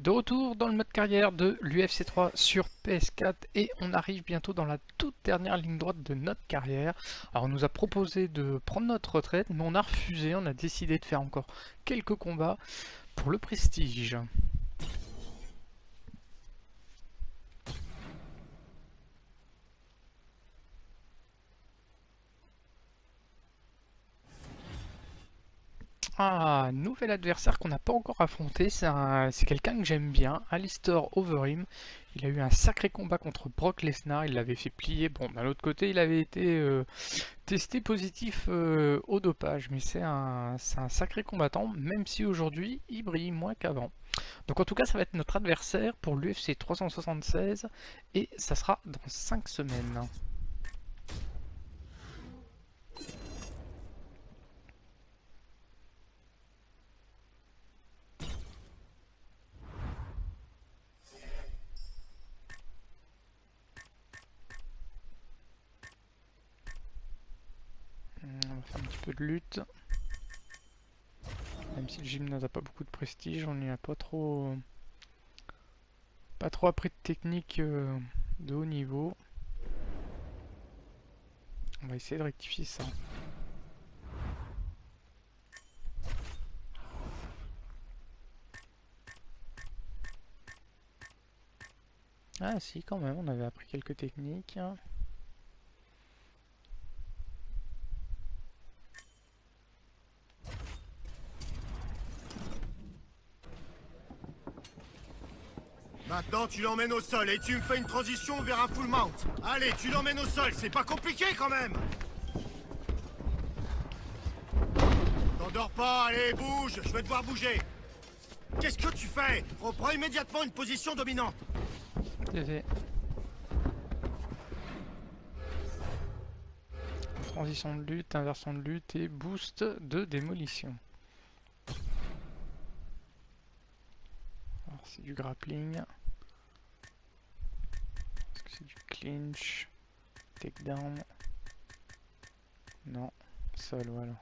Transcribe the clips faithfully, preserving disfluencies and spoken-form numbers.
De retour dans le mode carrière de l'U F C trois sur P S quatre et on arrive bientôt dans la toute dernière ligne droite de notre carrière. Alors on nous a proposé de prendre notre retraite mais on a refusé, on a décidé de faire encore quelques combats pour le prestige. Ah, nouvel adversaire qu'on n'a pas encore affronté, c'est quelqu'un que j'aime bien, Alistair Overeem. Il a eu un sacré combat contre Brock Lesnar, il l'avait fait plier. Bon, d'un autre côté, il avait été euh, testé positif euh, au dopage, mais c'est un, un sacré combattant, même si aujourd'hui, il brille moins qu'avant. Donc en tout cas, ça va être notre adversaire pour l'U F C trois cent soixante-seize, et ça sera dans cinq semaines. On va faire un petit peu de lutte. Même si le gymnase n'a pas beaucoup de prestige, on n'y a pas trop pas trop appris de technique euh, de haut niveau. On va essayer de rectifier ça. Ah si, quand même, on avait appris quelques techniques. Maintenant, tu l'emmènes au sol et tu me fais une transition vers un full mount. Allez, tu l'emmènes au sol, c'est pas compliqué quand même. T'endors pas, allez, bouge, je vais devoir bouger. Qu'est-ce que tu fais? Reprends immédiatement une position dominante. Désolé. Transition de lutte, inversion de lutte et boost de démolition. Alors c'est du grappling. Est-ce que c'est du clinch? Takedown? Non. Sol, voilà.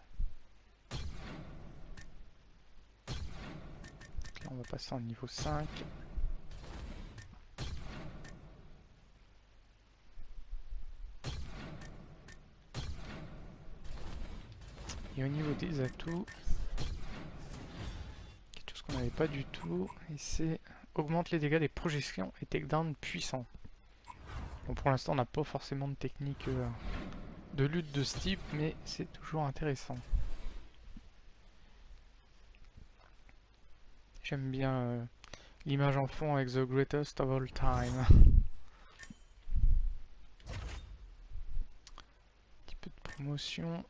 Là on va passer en niveau cinq. Et au niveau des atouts, quelque chose qu'on n'avait pas du tout, et c'est augmente les dégâts des projections et takedown puissants. Bon, pour l'instant on n'a pas forcément de technique euh, de lutte de ce type, mais c'est toujours intéressant. J'aime bien euh, l'image en fond avec The Greatest of All Time. Un petit peu de promotion.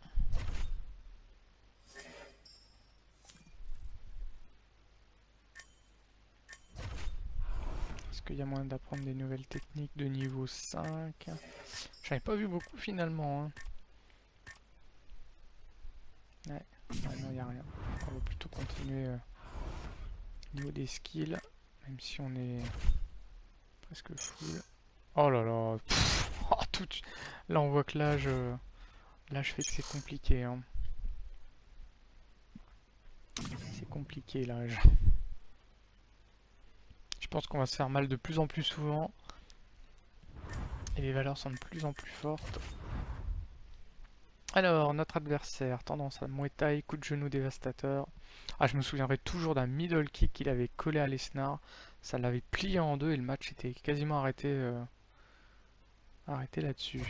Est-ce qu'il y a moyen d'apprendre des nouvelles techniques de niveau cinq? J'en ai pas vu beaucoup finalement. Hein. Ouais, non, il n'y a rien. On va plutôt continuer euh, au niveau des skills, même si on est presque full. Oh là là, pff, oh, tout... Là on voit que l'âge euh, l'âge fait que c'est compliqué. Hein. C'est compliqué l'âge. Je pense qu'on va se faire mal de plus en plus souvent. Et les valeurs sont de plus en plus fortes. Alors, notre adversaire, tendance à Muay Thai, coup de genou dévastateur. Ah, je me souviendrai toujours d'un middle kick qu'il avait collé à Lesnar. Ça l'avait plié en deux et le match était quasiment arrêté, euh, arrêté là-dessus.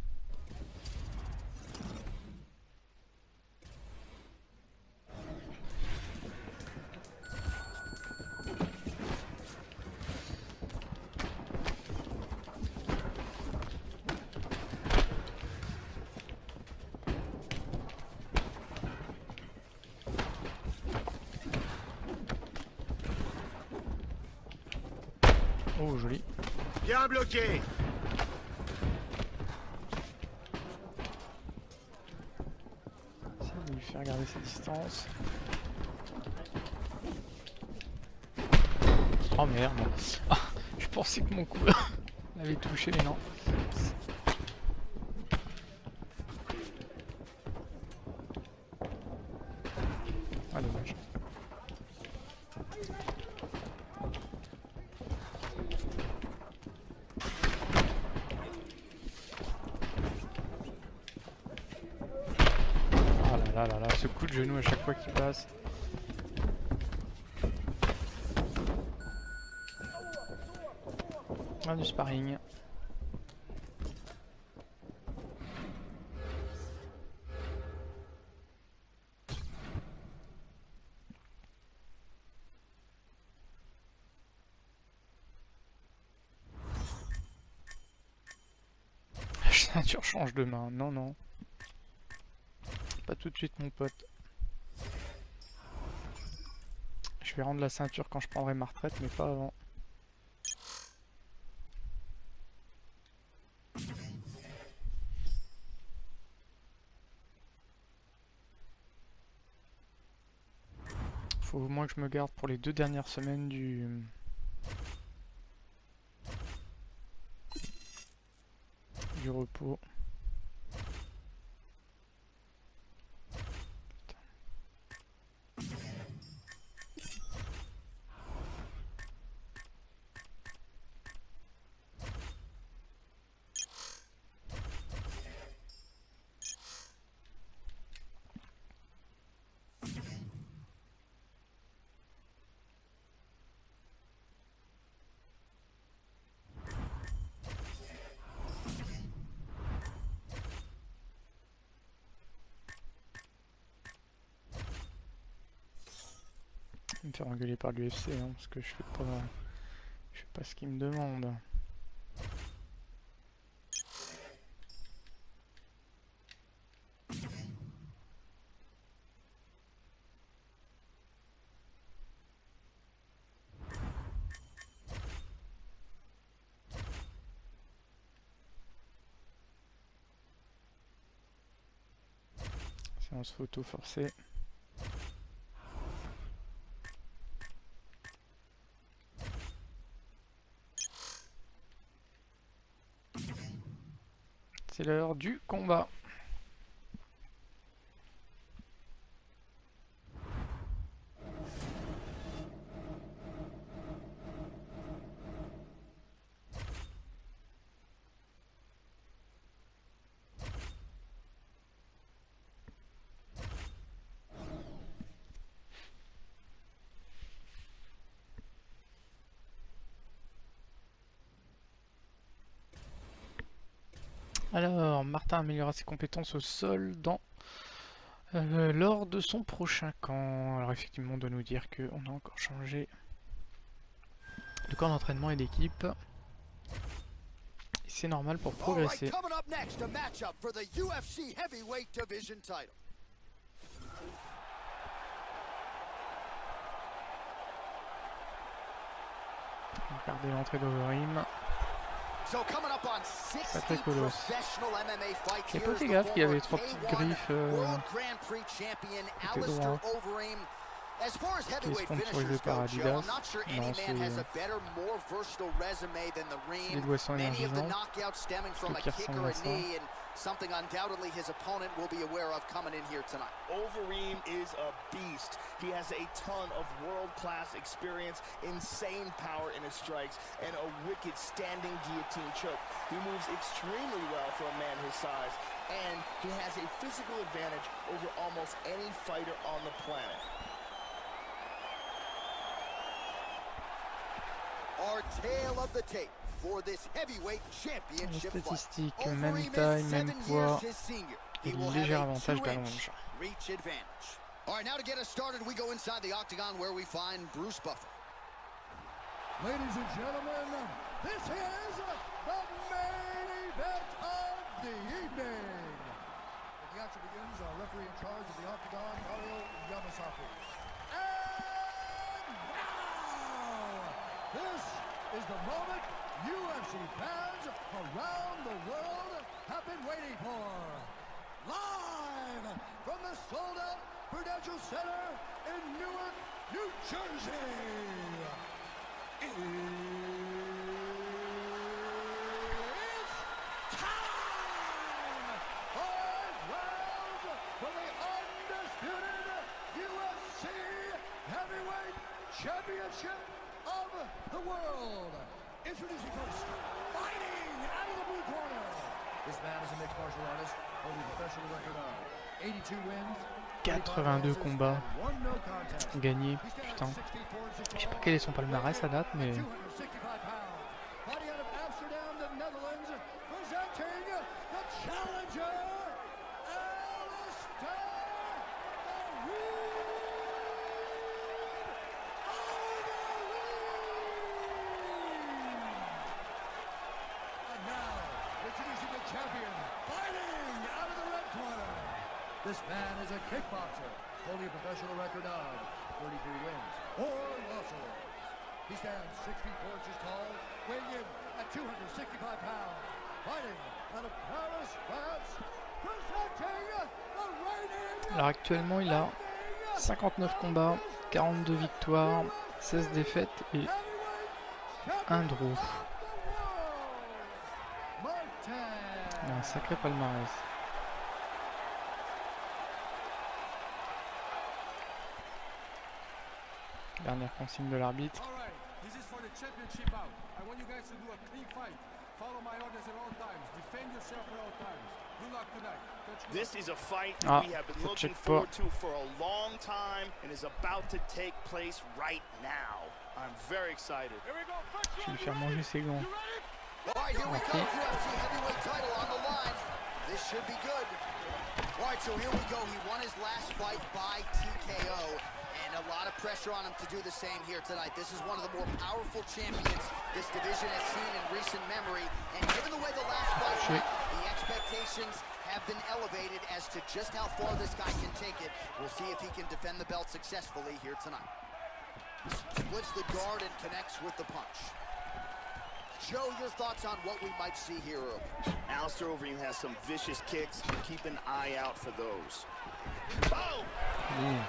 Oh, joli. Bien bloqué. Ça va lui faire garder sa distance. Oh merde. Ah, je pensais que mon coup l'avait touché, mais non. Ah, dommage. là là là, ce coup de genou à chaque fois qu'il passe. Ah, du sparring. La ceinture change de main, non non. Pas tout de suite mon pote. Je vais rendre la ceinture quand je prendrai ma retraite, mais pas avant. Faut au moins que je me garde pour les deux dernières semaines du... du repos. Je vais me faire engueuler par l'U F C hein, parce que je fais pas je fais pas ce qu'il me demande. Séance photo forcée. C'est l'heure du combat. Alors, Martin améliorera ses compétences au sol dans euh, lors de son prochain camp. Alors effectivement, on doit nous dire qu'on a encore changé de camp d'entraînement et d'équipe. C'est normal pour progresser. Regardez l'entrée d'Overim. Sacré colosse. J'ai pas fait gaffe qu'il y avait trois petites griffes euh, côté droit. Qui est sponsorisé par Adidas. Non, c'est les boissons énergisantes. Ceux qui ressemblent à ça. Something undoubtedly his opponent will be aware of coming in here tonight. Overeem is a beast. He has a ton of world-class experience, insane power in his strikes, and a wicked standing guillotine choke. He moves extremely well for a man his size, and he has a physical advantage over almost any fighter on the planet. Our tale of the tape for this heavyweight championship fight. Statistiques, même taille, même poids, et léger avantage d'allonge. Reach advantage. All right, now to get us started, we go inside the octagon where we find Bruce Buffer. Ladies and gentlemen, this is the main event of the evening. When the action begins, our referee in charge of the octagon, Mario Yamasaki. And now, this is the moment U F C fans around the world have been waiting for. Live from the sold-out Prudential Center in Newark, New Jersey. It's time! Five rounds for the undisputed U F C Heavyweight Championship of the world. Introducing first, fighting out of the blue corner. This man is a mixed martial artist, holding a professional record of eighty-two wins, quatre-vingt-deux combats gagnés, putain. Je sais pas quel est son palmarès à date, mais... This man is a kickboxer, holding a professional record of thirty-three wins, four losses. He stands sixty-four inches tall, weighing in at two hundred sixty-five pounds, fighting out of Paris, France, presenting the reigning... Alors actuellement il a cinquante-neuf combats, quarante-deux victoires, seize défaites et un draw. Il a un sacré palmarès. Dernière consigne de l'arbitre. This is a fight Ah, we have been ça looking check pas. forward to for a long time and is about to take place right now. I'm very excited. Je vais lui faire manger ses gants. All right, here we go. Okay. U F C heavyweight title on the line. This should be good. All right, so here we go. He won his last fight by T K O, and a lot of pressure on him to do the same here tonight. This is one of the more powerful champions this division has seen in recent memory, and given the way the last fight went, the expectations have been elevated as to just how far this guy can take it. We'll see if he can defend the belt successfully here tonight. Splits the guard and connects with the punch. Joe, your thoughts on what we might see here early? Alistair Overeem has some vicious kicks. Keep an eye out for those. Oh! Mmh.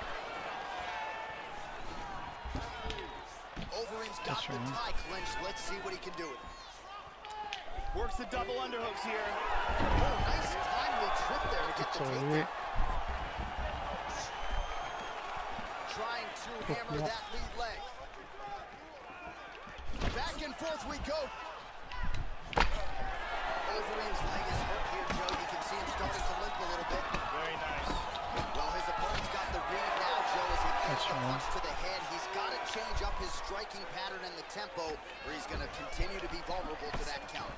Overeem's got the tie clinched. Let's see what he can do with it. Works the double underhooks here. Oh, nice timely trip there to get the takedown. Trying to hammer that lead leg. Back and forth we go. Overeem's leg is hurt here, Joe. You can see him starting to limp a little bit. Very nice. Well, his opponent's got the read now, Joe, as he lands the punch to the head. He's got to change up his striking pattern and the tempo, or he's going to continue to be vulnerable to that counter.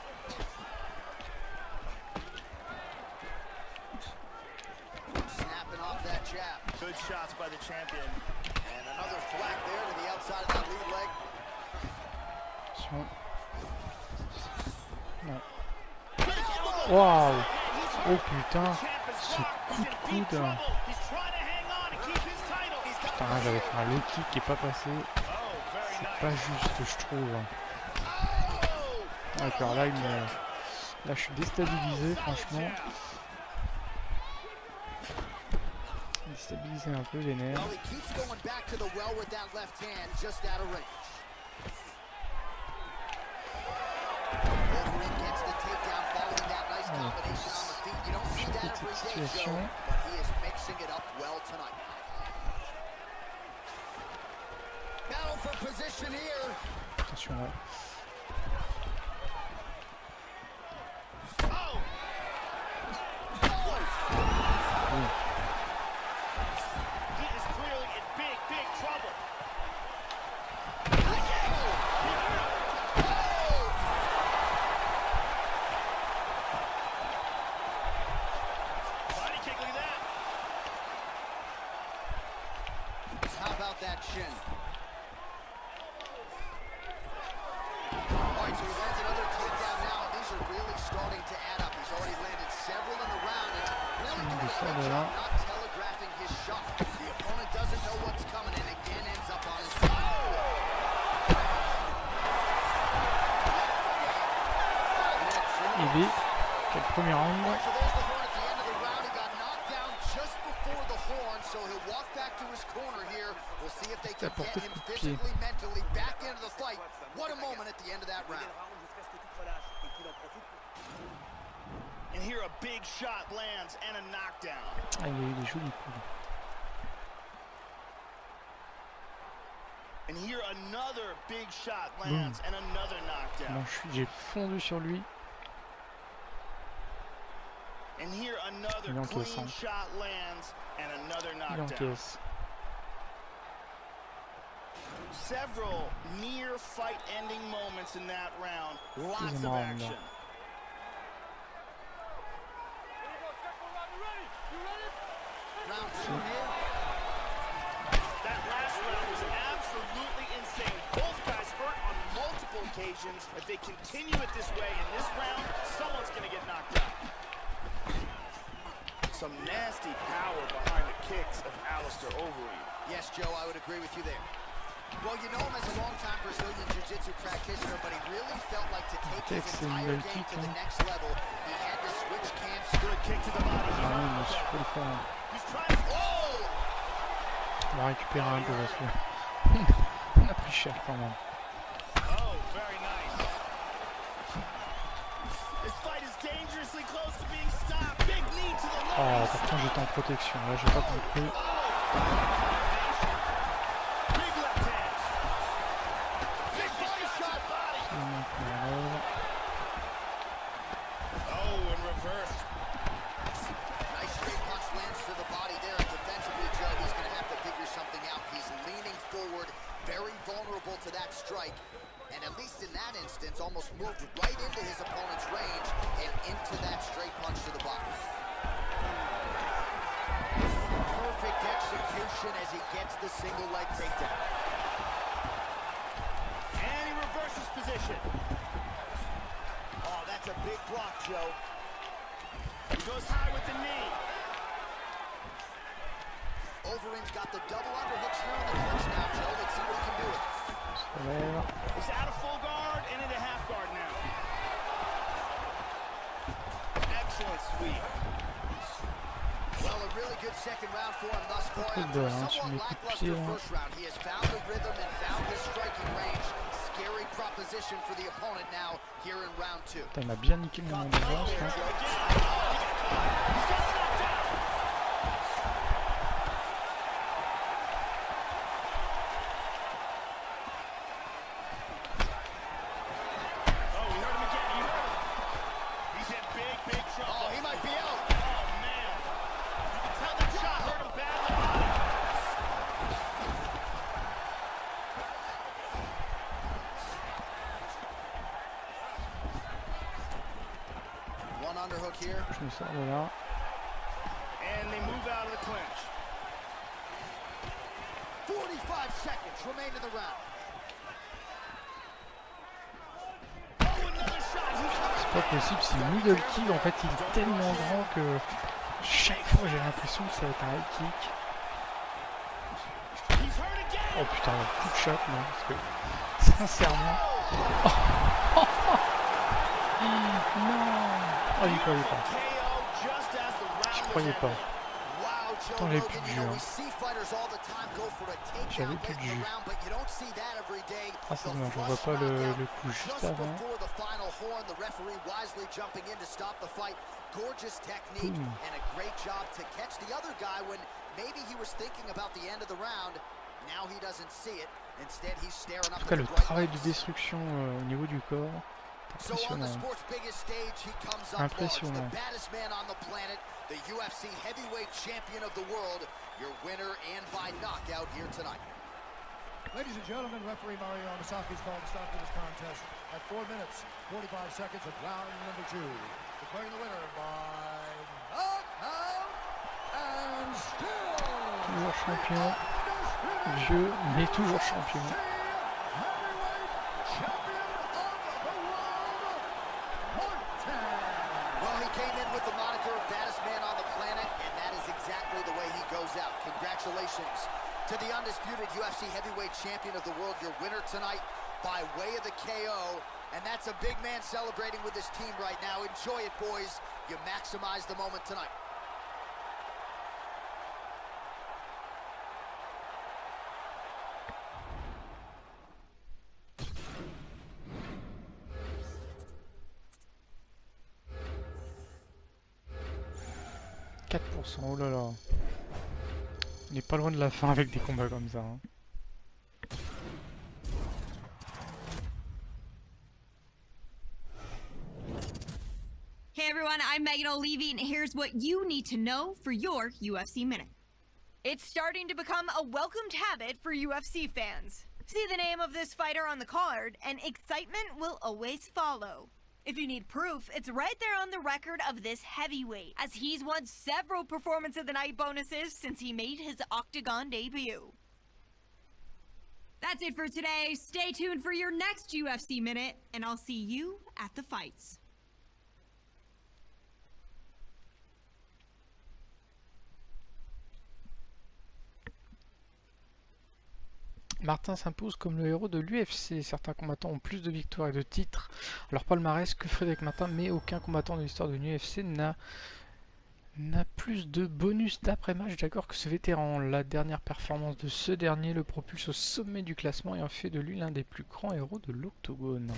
Snapping off that jab. Good shots by the champion. And another thwack there to the outside of that lead leg. Non. Waouh! Oh putain! Ce coup de coude! Putain, j'avais fait un low kick qui est pas passé. C'est pas juste, je trouve. D'accord, là, il me... là je suis déstabilisé, franchement. Déstabilisé un peu les nerfs. Cette situation. Attention là. Oui. Et B, quel premier round. T'as porté le coup de pied. Ah, il y a eu des jolis coups. And here another big shot lands and another knockdown. Bon, j'ai fondu sur lui. And here another Il encaisse, clean hein. shot lands and another Il knockdown. encaisse. Several near fight-ending moments in that round. Lots of Excusez-moi, action. Round two here. That last round was absolutely insane. Both guys hurt on multiple occasions. If they continue it this way in this round, someone's going to get knocked out. Some nasty power behind the kicks of Alistair Overeem. Yes, Joe, I would agree with you there. Well, you know him as a longtime Brazilian Jiu-Jitsu practitioner, but he really felt like to take his Texas in entire the game to kick, the huh? next level, he had to switch camps. Good kick to the body. Ah oui, mais je suis pas le faire. He's trying to... Oh! On va récupérer un peu parce que on a pris cher quand même. Oh, very nice. This fight is dangerously close to being stopped. Big knee to the Oh, leg. pourtant j'étais en protection, là j'ai pas compris. Big left hand. Big body shot. Body. Oh, in reverse. Nice straight punch lands to the body there. Defensively, Joe, he's going to have to figure something out. He's leaning forward, very vulnerable to that strike. And at least in that instance, almost moved right into his opponent's range and into that straight punch to the body. Perfect execution as he gets the single leg takedown. And he reverses position. Oh, that's a big block, Joe. He goes high with the knee. Overeem's got the double underhooks here in the clinch now, Joe. Let's see what he can do. Solaire. He's out of full guard and into half guard now. Excellent sweep. Well, a really good second round for him thus far. Pas After de a hein, sur somewhat les coups de lackluster pied là. first round, he has found the rhythm and found his striking range. Scary proposition for the opponent now here in round two. Putain, il m'a bien niqué mon endurance là. Oh, we heard him again. You heard him. He's in big, big trouble. Oh, he might be out. Oh, man. You can tell that shot hurt him badly. One underhook here. Je me sors de là. And they move out of the clinch. forty-five seconds remain in the round. Oh, another shot. C'est pas possible, c'est une middle kick, en fait il est tellement grand que chaque fois j'ai l'impression que ça va être un high kick. He's hurt again. Oh putain, le coup de shot non, parce que sincèrement... Oh, oh, oh. Non. Oh, j'y croyais pas. K O just as the round Je was croyais pas. ending. Wow, Joe Putain, j'avais Rogan, plus de you jus, know, hein. we see fighters all the time go for a J'avais takedown plus late de in the jus. round, but you don't see that every day. Ah c'est The dommage, on voit flush pas le, knockout le coup juste just avant. before the final horn, the referee wisely jumping in to stop the fight. Gorgeous technique Boom. and a great job to catch the other guy when maybe he was thinking about the end of the round. Now he doesn't see it. Instead, he's staring En up tout at cas the le bright travail de lights. destruction euh, au niveau du corps, So on the impressionnant. sport's biggest stage, he comes up large. The Impressionnant. baddest man on the planet, the U F C heavyweight champion of the world, your winner and by knockout here tonight. Ladies and gentlemen, referee Mario Amasaki is called to stop to this contest at four minutes, forty-five seconds of round number two. Declaring the winner by knockout and still Toujours champion, vieux, mais toujours champion. heavyweight champion of the world, Martin. Well, he came in with the moniker of baddest man on the planet, and that is exactly the way he goes out. Congratulations to the undisputed U F C heavyweight champion of the world, your winner tonight by way of the K O. And that's a big man celebrating with his team right now. Enjoy it, boys. You maximize the moment tonight. quatre pour cent, oh là là. On n'est pas loin de la fin avec des combats comme ça. Hein. Hey everyone, everyone, I'm Megan O'Leary, and here's what you need to know for your U F C Minute. It's starting to become a welcomed habit for U F C fans. See the name of this fighter on the card, and excitement will always follow. If you need proof, it's right there on the record of this heavyweight, as he's won several Performance of the Night bonuses since he made his Octagon debut. That's it for today. Stay tuned for your next U F C Minute, and I'll see you at the fights. Martin s'impose comme le héros de l'U F C. Certains combattants ont plus de victoires et de titres à leur palmarès que Frédéric Martin, mais aucun combattant de l'histoire de l'U F C n'a n'a plus de bonus d'après-match d'accord que ce vétéran. La dernière performance de ce dernier le propulse au sommet du classement et en fait de lui l'un des plus grands héros de l'octogone.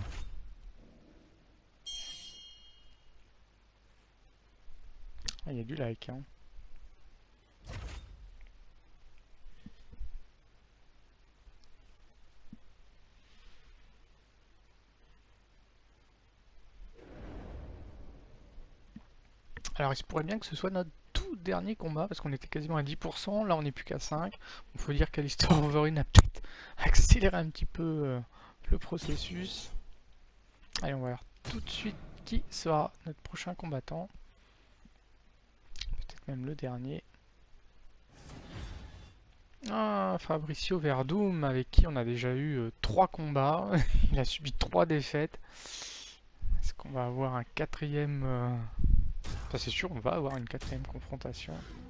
Ah, il y a du like, hein. Alors il se pourrait bien que ce soit notre tout dernier combat parce qu'on était quasiment à dix pour cent, là on n'est plus qu'à cinq. Il faut dire qu'Alistair Overeem a peut-être accéléré un petit peu euh, le processus. Allez, on va voir tout de suite qui sera notre prochain combattant. Peut-être même le dernier. Ah, Fabricio Werdum, avec qui on a déjà eu euh, trois combats. Il a subi trois défaites. Est-ce qu'on va avoir un quatrième... Euh... Enfin, c'est sûr, on va avoir une quatrième confrontation.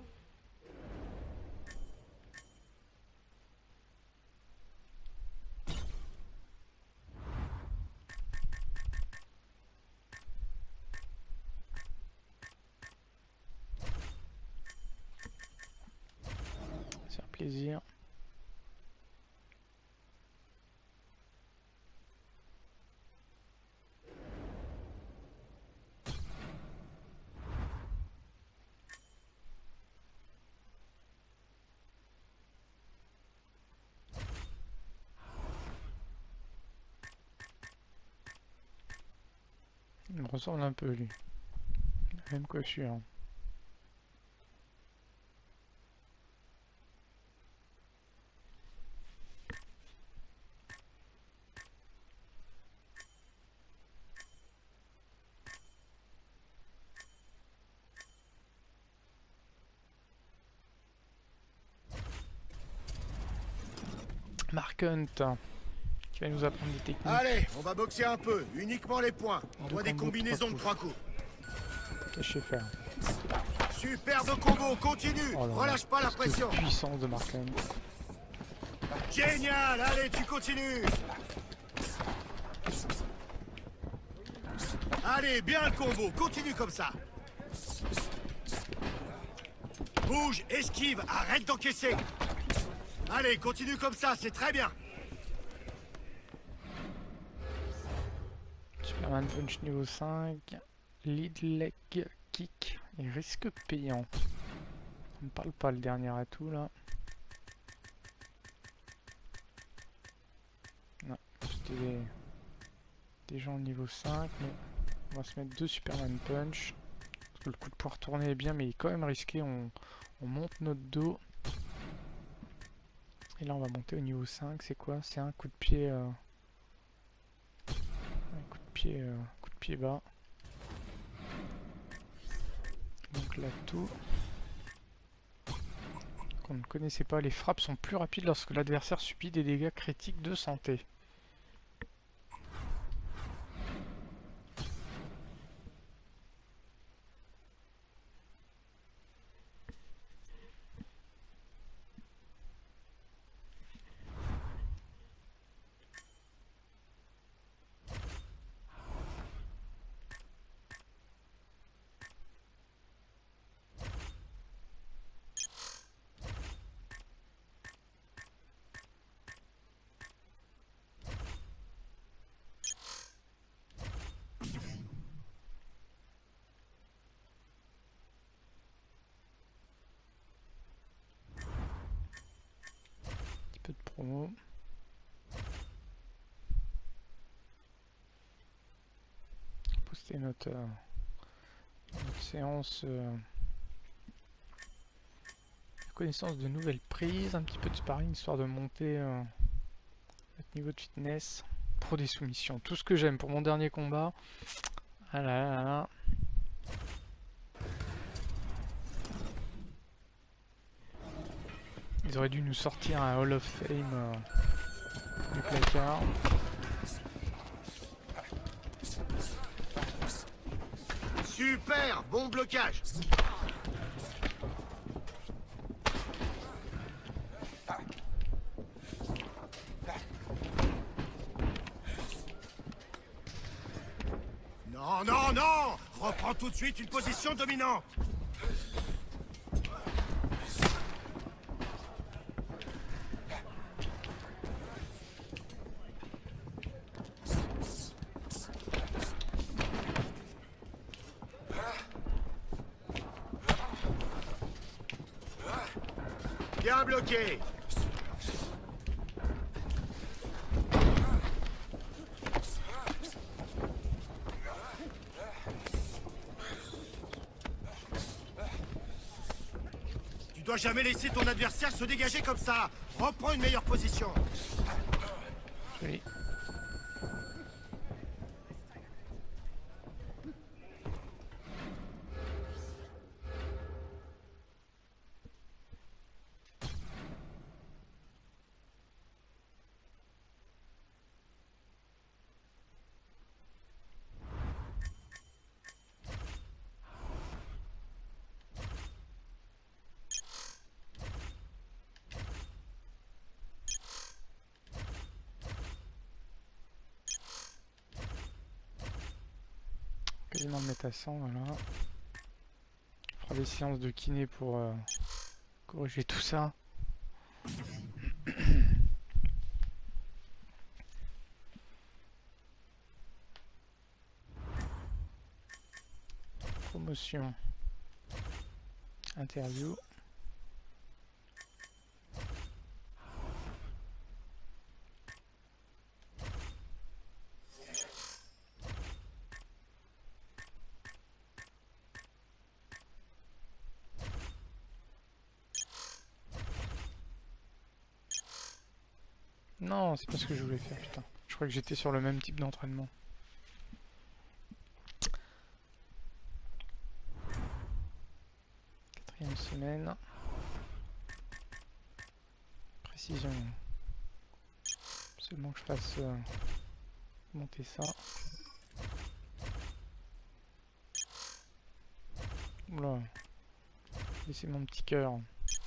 C'est un plaisir. Il me ressemble un peu, lui. La même coiffure. Mark Hunt, qui va nous apprendre des techniques. Allez, on va boxer un peu, uniquement les points. On voit des combinaisons de trois coups. Caché faire. Superbe combo, continue. Oh là là, relâche pas la pression. Puissance de Mark Hunt. Génial, allez, tu continues. Allez, bien le combo, continue comme ça. Bouge, esquive, arrête d'encaisser. Allez, continue comme ça, c'est très bien. Superman Punch niveau cinq, lead leg kick et risque payant. On ne parle pas le dernier atout là. Non, c'était des, des gens au niveau cinq, mais on va se mettre deux Superman Punch. Parce que le coup de pouvoir tourner est bien, mais il est quand même risqué. On, on monte notre dos. Et là on va monter au niveau cinq, c'est quoi? C'est un coup de pied... Euh... Un coup de pied, euh... coup de pied bas. Donc là tout... Qu'on ne connaissait pas, les frappes sont plus rapides lorsque l'adversaire subit des dégâts critiques de santé. Peu de promo. Poster notre, euh, séance euh, connaissance de nouvelles prises, un petit peu de sparring histoire de monter euh, notre niveau de fitness pour des soumissions. Tout ce que j'aime pour mon dernier combat. Ah là là là. Ils auraient dû nous sortir un Hall of Fame euh, du placard. Super, bon blocage. Non, non, non! Reprends tout de suite une position dominante. Bien bloqué. Tu dois jamais laisser ton adversaire se dégager comme ça. Reprends une meilleure position. Joli. Quasiment me mettre à cent, voilà. On fera des séances de kiné pour euh, corriger tout ça. Promotion. Interview. Non, c'est pas ce que je voulais faire, putain. Je crois que j'étais sur le même type d'entraînement. Quatrième semaine. Précision. Seulement que je fasse euh, monter ça. Oula. Laissez mon petit cœur.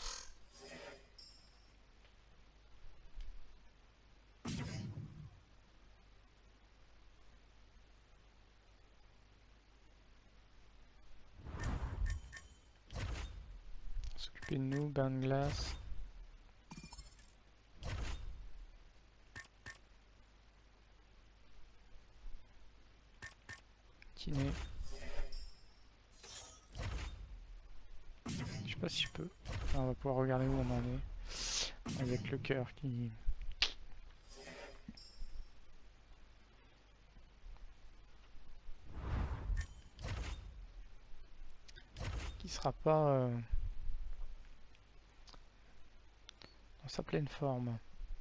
S'occuper de nous, bain de glace. Kiné. Je sais pas si je peux. Enfin, on va pouvoir regarder où on en est. Avec le cœur qui... qui sera pas euh, dans sa pleine forme.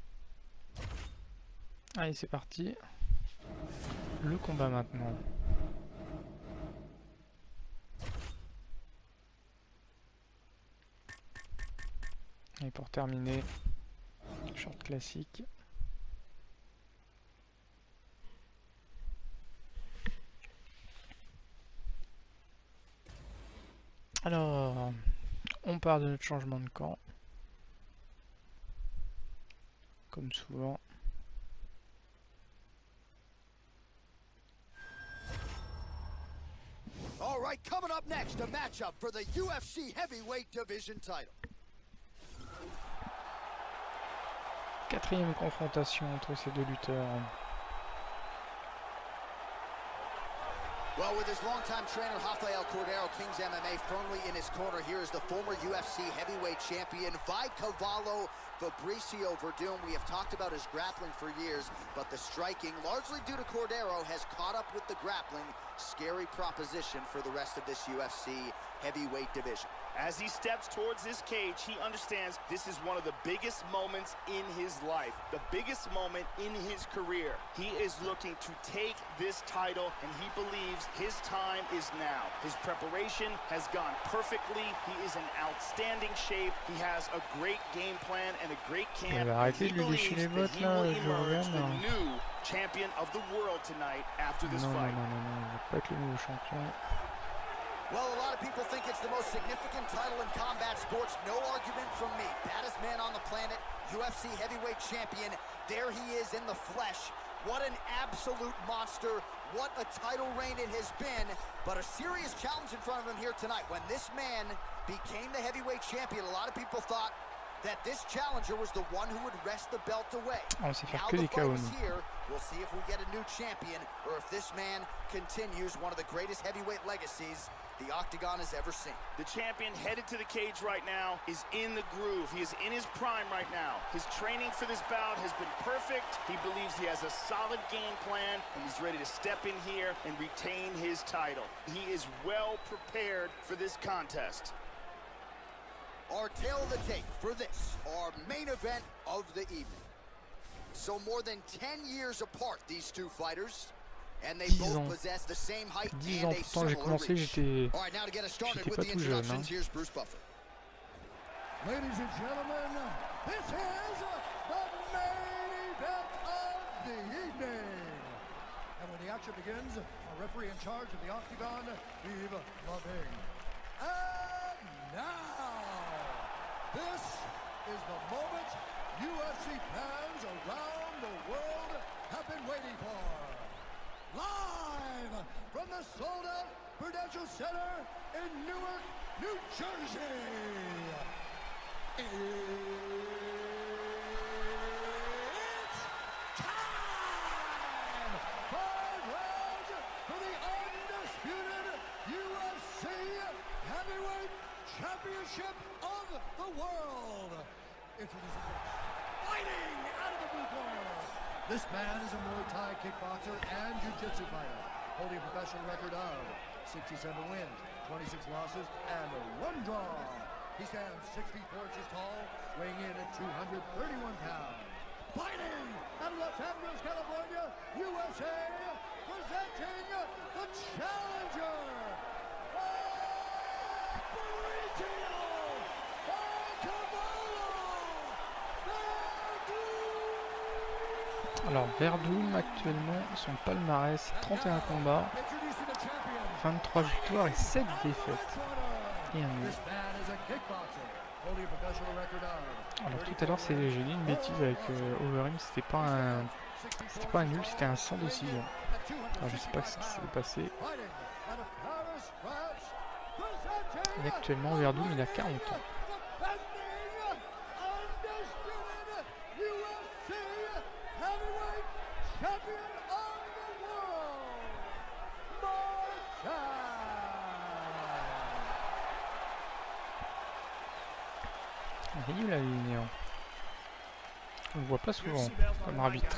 Allez, c'est parti. Le combat maintenant. Et pour terminer, short classique. Alors, on part de notre changement de camp. Comme souvent. All right, coming up next, a matchup for the U F C Heavyweight Division title. Quatrième confrontation entre ces deux lutteurs. Well, with his longtime trainer, Rafael Cordero, Kings M M A firmly in his corner, here is the former U F C heavyweight champion, Vicavallo Fabricio Werdum. We have talked about his grappling for years, but the striking, largely due to Cordero, has caught up with the grappling. Scary proposition for the rest of this U F C heavyweight division. As he steps towards this cage, he understands this is one of the biggest moments in his life, the biggest moment in his career. He is looking to take this title, and he believes his time is now. His preparation has gone perfectly. He is in outstanding shape. He has a great game plan and a great camp. Arrêtez de lui lécher les bottes là, je reviens là. New champion of the world tonight after this Non, non, fight. non, non, non, il va pas être le nouveau champion. Well, a lot of people think it's the most significant title in combat sports. No argument from me. Baddest man on the planet, U F C heavyweight champion. There he is in the flesh. What an absolute monster. What a title reign it has been. But a serious challenge in front of him here tonight. When this man became the heavyweight champion, a lot of people thought that this challenger was the one who would wrest the belt away. On sait faire Now que the des fight K O. is here. We'll see if we get a new champion or if this man continues one of the greatest heavyweight legacies the Octagon has ever seen. The champion headed to the cage right now is in the groove. He is in his prime right now. His training for this bout has been perfect. He believes he has a solid game plan, and he's ready to step in here and retain his title. He is well prepared for this contest. Our tail of the tape for this, our main event of the evening. So more than ten years apart, these two fighters. And they both possess the same height dix and ans, a pourtant j'ai similar commencé, reach. j'étais All right, now to get us started j'étais with pas the tout jeune. introductions, Hein. here's Bruce Buffer. Ladies and gentlemen, this is the main event of the evening. And when the action begins, our referee in charge of the Octagon, Yves Lavigne. And now, this is the moment U F C fans around the world have been waiting for. Live from the sold-out Prudential Center in Newark, New Jersey. It's time! Five rounds for the undisputed U F C Heavyweight Championship of the world. Introducing fighting out of the blue corner. This man is a Muay Thai kickboxer and jiu-jitsu fighter, holding a professional record of sixty-seven wins, twenty-six losses, and one draw. He stands six feet four inches tall, weighing in at two hundred thirty-one pounds. Fighting out of Los Angeles, California, U S A, presenting the challenger, Fabricio Vicavallo Werdum. Alors Werdum actuellement son palmarès trente et un combats, vingt-trois victoires et sept défaites et un nul. Alors tout à l'heure j'ai dit une bêtise avec euh, Overeem, c'était pas un c'était pas un nul, c'était un sans décision. Alors je sais pas ce qui s'est passé. Et actuellement Werdum il a quarante ans. Il a ligne. On le voit pas souvent comme arbitre.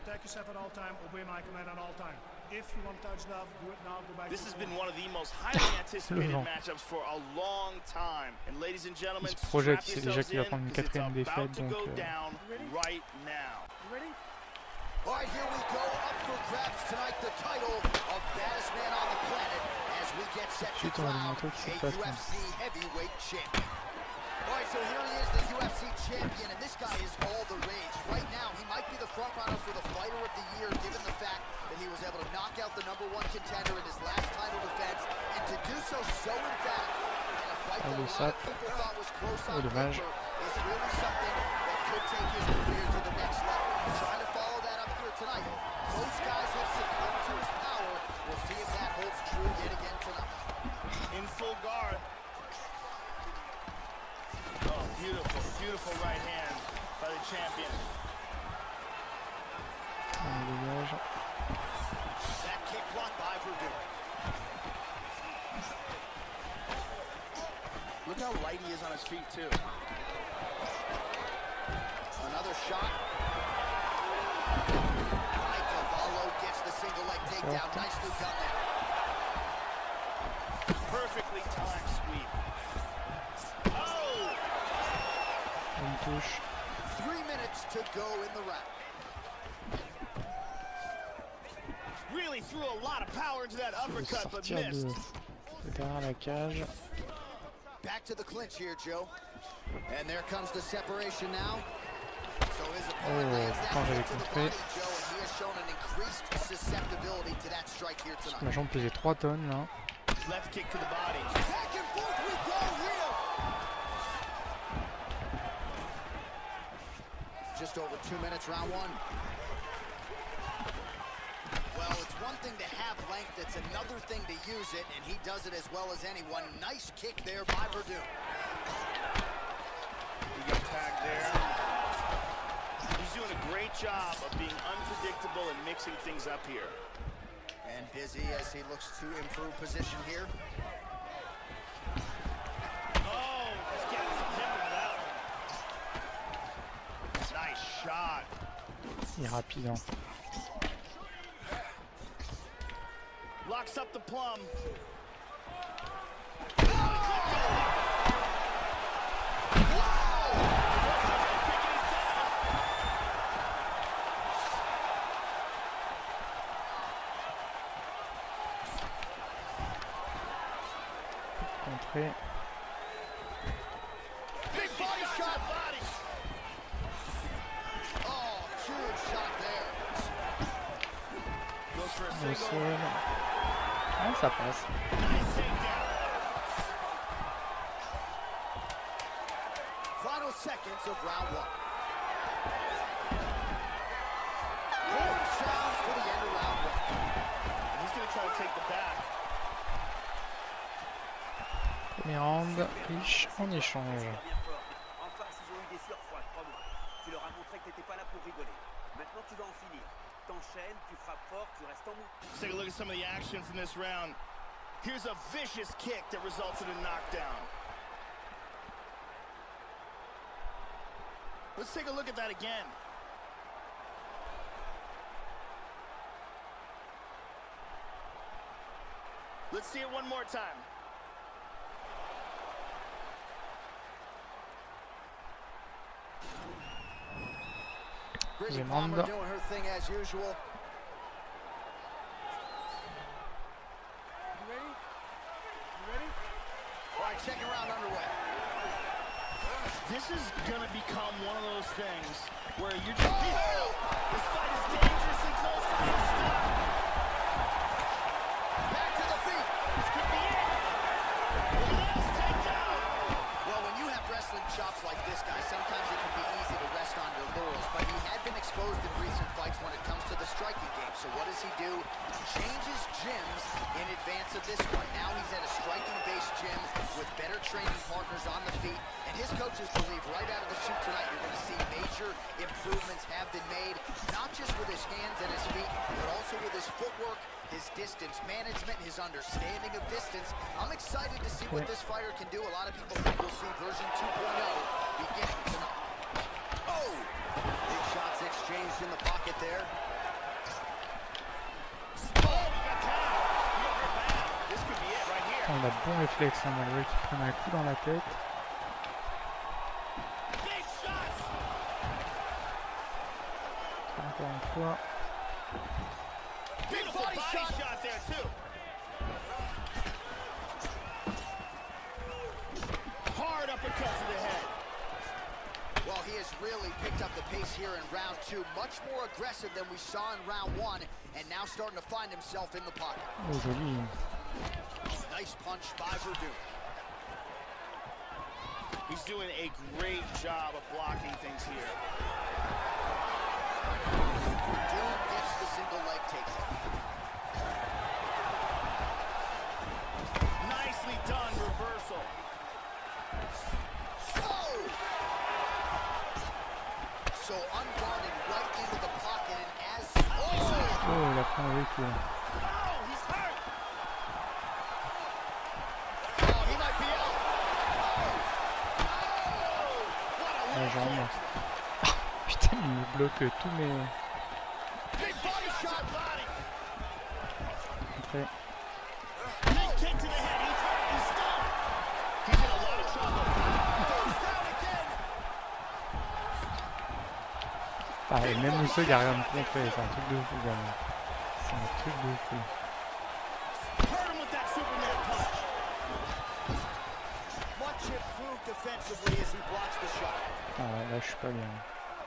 This has been one of the most highly anticipated matchups for a long time. And ladies and gentlemen, il se projette, strap c'est déjà yourselves qu'il va in prendre une because it's quatrième défaite, about to donc go euh... down right now. All right, here we go. Up for grabs tonight, the title of baddest man on the planet as we get set to crown a U F C heavyweight champion. All right, so here he is, the U F C champion, and this guy is all the rage. Right now, he might be the front runner for the fighter of the year, given the fact that he was able to knock out the number one contender in his last title defense, and to do so so emphatically in a fight that a lot of people thought was close on paper is really something that could take his career to the next level. He's trying to follow that up here tonight. Most guys have succumbed to his power. We'll see if that holds true yet again tonight. In full guard. Oh, beautiful, beautiful right hand by the champion. On dégage. That kick blocked by Werdum. how light he is on his feet, too. Another shot. Michael Vallo gets the single leg takedown. Nicely done there. Perfectly timed sweep. Oh! Une touche. Three minutes to go in the round. Really threw a lot of power into that Je vais uppercut, but sortir de, missed. de derrière la cage. Back to the clinch here, Joe. And there comes the separation now. So his opponent Oh, lands that putain, j'avais kick to the compris. body, Joe, and he has shown an increased susceptibility to that strike here tonight. Ma jambe pesait trois tonnes là. Left kick to the body. Back and forth we go here. Just over two minutes, round one. Well, it's one thing to have length, it's another thing to use it, and he does it as well as anyone. Nice kick there by Verdum. He got tagged there. He's doing a great job of being unpredictable and mixing things up here. And busy as he looks to improve position here. Oh, he's getting some hip with that one. Nice shot. Il est rapide. Hein. Locks up the plum. Contré. Big body shot. Oh, huge shot there. Goes for a Au single. sol. Ah, ça passe. Nice takedown. Final seconds of round one. Horn sounds for the end of round one. And he's going to try to take the back. Premier round, riche en échange. En face, ils ont eu des sueurs froides, crois-moi. Tu leur as montré que t'étais pas là pour rigoler. Maintenant, tu vas en finir. T'enchaînes, tu frappes fort, tu restes en mou. Let's take a look at some of the actions in this round. Here's a vicious kick that results in a knockdown. Let's take a look at that again. Let's see it one more time. Bridget Palmer Yolanda. doing her thing as usual. You ready? You ready? All right, second round underway. This is gonna become one of those things where you're just... Oh! This fight is dangerously close to being stopped. Back to the feet. This could be it. Last takedown. Well, when you have wrestling chops like this guy, sometimes it can be easy to rest on your laurels, but he had been exposed in recent fights when it comes to the striking game. So what does he do? Changes gyms in advance of this one. Now he's at a striking-based gym with better training partners on the feet, and his coaches believe right out of the chute tonight you're going to see major improvements have been made, not just with his hands and his feet, but also with his footwork, his distance management, his understanding of distance. I'm excited to see what this fighter can do. A lot of people think we'll see version two point oh beginning tonight. Oh! Big shots exchanged in the pocket there. Oh, we got tagged. We got hurt bad. This could be it right here. On a bon réflexe, hein, malgré qu'il prenne un coup dans la tête. Big shots. Encore une fois. Beautiful body, body shot. shot there too. Hard uppercut to the head. Well, he has really picked up the pace here in round two. Much more aggressive than we saw in round one, and now starting to find himself in the pocket. Oh, joli. Nice punch by Verdum. He's doing a great job of blocking things here. Verdum gets the single leg takedown. Nicely done reversal. Oh! So unguarded right into the pocket, and as... Oh! Oh, il a pris un recul. Oh, he's hurt. Oh, he might be out. jambe. Oh, putain, il me bloque tous mes... Après. Ah, et même Musso, il a rien à me contrer, c'est un truc de fou, quand même. C'est un truc de fou. Ah, là, je suis pas bien.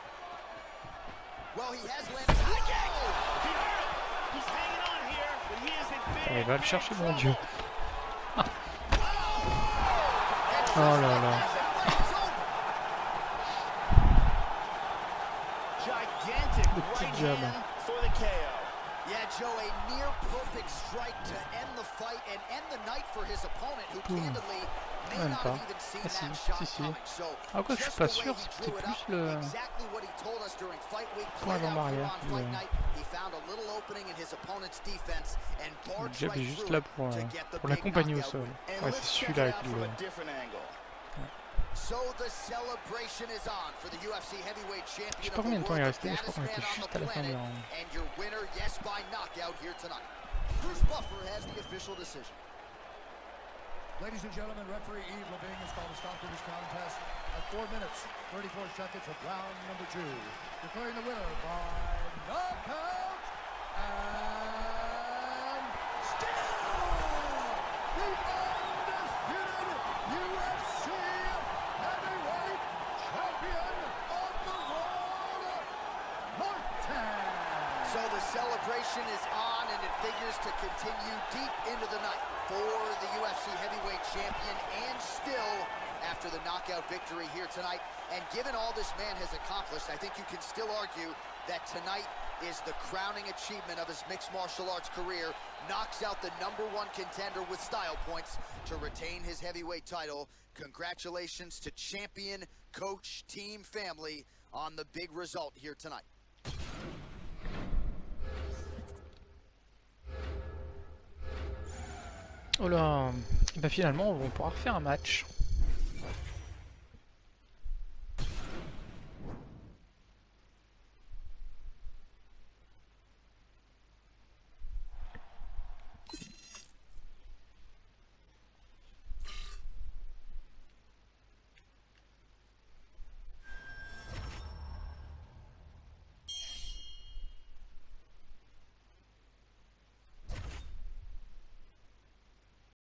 Ah, il va le chercher, mon Dieu. Ah. Oh là là. Le petit jab. Yeah, Joe, a near perfect strike to end the fight and end the night for his opponent, who candidly may Même not pas. have even seen Ah si, that shot si, si. coming. So, Ah quoi, je suis just pas the way sûr, he c'était drew it plus up, le... exactly what he told us during fight week, point played avant out here arrière. on fight Le... night. He found a little opening in his opponent's defense and le barged jab est right juste through là it pour, to euh, get the pour big l'accompagner au knockout sol. win. Ouais, c'est celui-là qui le... So the celebration is on for the U F C heavyweight Je sais champion pas of combien the de temps il est world, the resté, mais je crois baddest qu'on était man on juste the à la fin du planet, round. and your winner, yes, by knockout here tonight. Bruce Buffer has the official decision. Ladies and gentlemen, referee Yves Levine has called a stop to this contest at four minutes, thirty-four seconds of round number two. Declaring the winner by knockout and still the undisputed U F C heavyweight champion of the world, Martin. So the celebration is on, and it figures to continue deep into the night for the U F C heavyweight champion, and still after the knockout victory here tonight. And given all this man has accomplished, I think you can still argue that tonight is the crowning achievement of his mixed martial arts career. Knocks out the number one contender with style points to retain his heavyweight title. Congratulations to champion, coach, team, family on the big result here tonight. Oh là, bah finalement on va pouvoir refaire un match.